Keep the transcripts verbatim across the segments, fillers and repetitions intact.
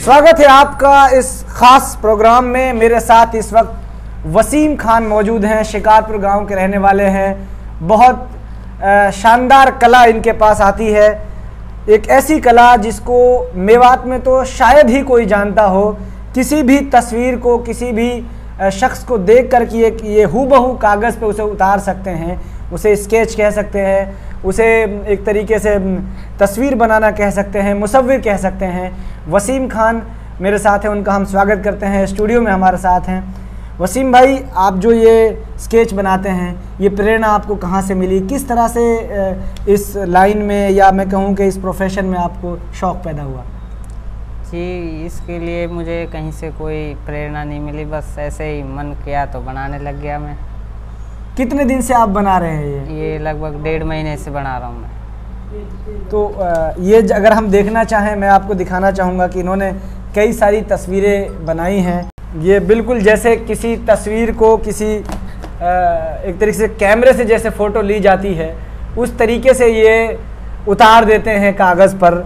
स्वागत है आपका इस खास प्रोग्राम में। मेरे साथ इस वक्त वसीम खान मौजूद हैं, शिकारपुर गांव के रहने वाले हैं। बहुत शानदार कला इनके पास आती है, एक ऐसी कला जिसको मेवात में तो शायद ही कोई जानता हो। किसी भी तस्वीर को, किसी भी शख्स को देख कर कि एक ये हूबहू कागज़ पे उसे उतार सकते हैं, उसे स्केच कह सकते हैं, उसे एक तरीके से तस्वीर बनाना कह सकते हैं, मुसव्विर कह सकते हैं। वसीम खान मेरे साथ हैं, उनका हम स्वागत करते हैं। स्टूडियो में हमारे साथ हैं वसीम भाई। आप जो ये स्केच बनाते हैं, ये प्रेरणा आपको कहाँ से मिली? किस तरह से इस लाइन में, या मैं कहूँ कि इस प्रोफेशन में आपको शौक़ पैदा हुआ? जी, इसके लिए मुझे कहीं से कोई प्रेरणा नहीं मिली, बस ऐसे ही मन किया तो बनाने लग गया मैं। कितने दिन से आप बना रहे हैं ये? ये लगभग डेढ़ महीने से बना रहा हूँ मैं। तो ये अगर हम देखना चाहें, मैं आपको दिखाना चाहूँगा कि इन्होंने कई सारी तस्वीरें बनाई हैं। ये बिल्कुल जैसे किसी तस्वीर को किसी एक तरीके से कैमरे से जैसे फ़ोटो ली जाती है, उस तरीके से ये उतार देते हैं कागज़ पर।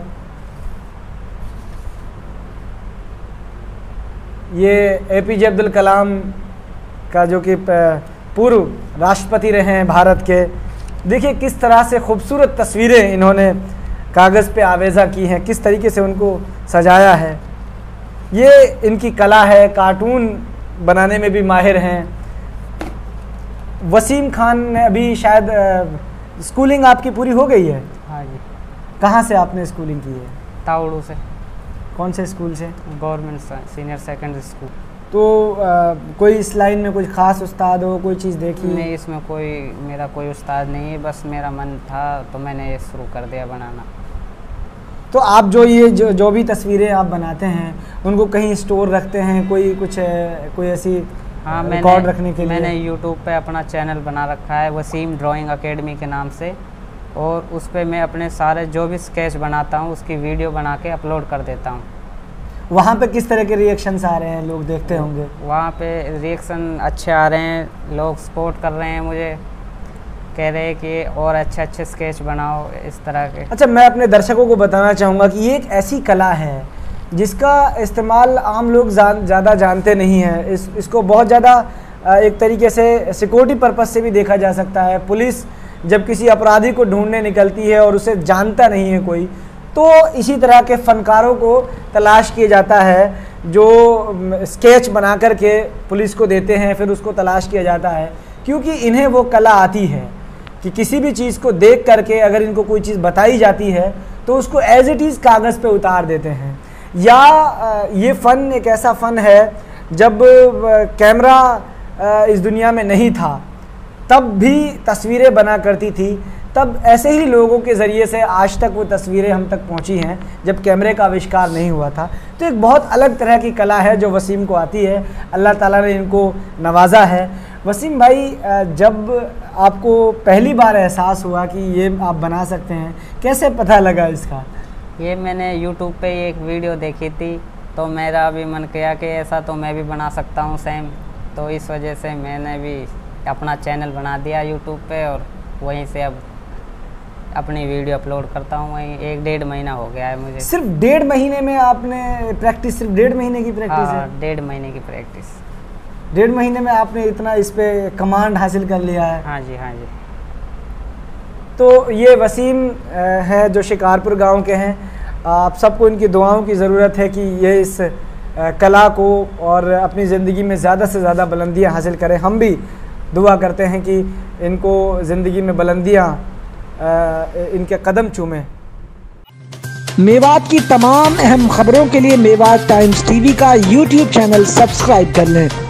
ये ए पी जे अब्दुल कलाम का, जो कि पूर्व राष्ट्रपति रहे हैं भारत के, देखिए किस तरह से खूबसूरत तस्वीरें इन्होंने कागज़ पे आवेज़ा की हैं, किस तरीके से उनको सजाया है। ये इनकी कला है। कार्टून बनाने में भी माहिर हैं। वसीम खान ने अभी शायद आ, स्कूलिंग आपकी पूरी हो गई है? हाँ जी। कहाँ से आपने स्कूलिंग की है? तावड़ू से। कौन से स्कूल से? Government senior secondary school. तो आ, कोई इस लाइन में कोई ख़ास उस्ताद हो, कोई चीज़ देखी? नहीं, इसमें कोई मेरा कोई उस्ताद नहीं है, बस मेरा मन था तो मैंने ये शुरू कर दिया बनाना। तो आप जो ये जो जो भी तस्वीरें आप बनाते हैं, उनको कहीं स्टोर रखते हैं? कोई कुछ कोई ऐसी हाँ, रिकॉर्ड रखने के लिए? मैंने यूट्यूब पे अपना चैनल बना रखा है, वसीम ड्राइंग अकेडमी के नाम से, और उस पर मैं अपने सारे जो भी स्केच बनाता हूँ उसकी वीडियो बना के अपलोड कर देता हूँ। वहाँ पे किस तरह के रिएक्शंस आ रहे हैं? लोग देखते होंगे। वहाँ पे रिएक्शन अच्छे आ रहे हैं, लोग सपोर्ट कर रहे हैं मुझे, कह रहे हैं कि और अच्छे अच्छे स्केच बनाओ इस तरह के। अच्छा, मैं अपने दर्शकों को बताना चाहूँगा कि ये एक ऐसी कला है जिसका इस्तेमाल आम लोग ज़्यादा जानते नहीं हैं। इस इसको बहुत ज़्यादा एक तरीके से सिक्योरिटी पर्पज़ से भी देखा जा सकता है। पुलिस जब किसी अपराधी को ढूंढने निकलती है और उसे जानता नहीं है कोई, तो इसी तरह के फ़नकारों को तलाश किया जाता है, जो स्केच बना कर के पुलिस को देते हैं, फिर उसको तलाश किया जाता है, क्योंकि इन्हें वो कला आती है कि किसी भी चीज़ को देख करके अगर इनको कोई चीज़ बताई जाती है तो उसको एज इट इज़ कागज़ पे उतार देते हैं। या ये फ़न एक ऐसा फ़न है, जब कैमरा इस दुनिया में नहीं था तब भी तस्वीरें बना करती थी, तब ऐसे ही लोगों के ज़रिए से आज तक वो तस्वीरें हम तक पहुंची हैं, जब कैमरे का आविष्कार नहीं हुआ था। तो एक बहुत अलग तरह की कला है जो वसीम को आती है। अल्लाह ताला ने इनको नवाजा है। वसीम भाई, जब आपको पहली बार एहसास हुआ कि ये आप बना सकते हैं, कैसे पता लगा इसका? ये मैंने यूट्यूब पे एक वीडियो देखी थी, तो मेरा भी मन किया कि ऐसा तो मैं भी बना सकता हूँ सेम। तो इस वजह से मैंने भी अपना चैनल बना दिया यूट्यूब पे, और वहीं से अब अपनी वीडियो अपलोड करता हूँ। वहीं एक डेढ़ महीना हो गया है मुझे। सिर्फ डेढ़ महीने में आपने प्रैक्टिस, सिर्फ डेढ़ महीने की प्रैक्टिस है? डेढ़ महीने की प्रैक्टिस। डेढ़ महीने में आपने इतना इस पे कमांड हासिल कर लिया है? हाँ जी, हाँ जी। तो ये वसीम है जो शिकारपुर गांव के हैं। आप सबको इनकी दुआओं की ज़रूरत है कि ये इस कला को और अपनी ज़िंदगी में ज़्यादा से ज़्यादा बुलंदियां हासिल करें। हम भी दुआ करते हैं कि इनको ज़िंदगी में बुलंदियां इनके कदम चूमें। मेवात की तमाम अहम खबरों के लिए मेवात टाइम्स टीवी का यूट्यूब चैनल सब्सक्राइब कर लें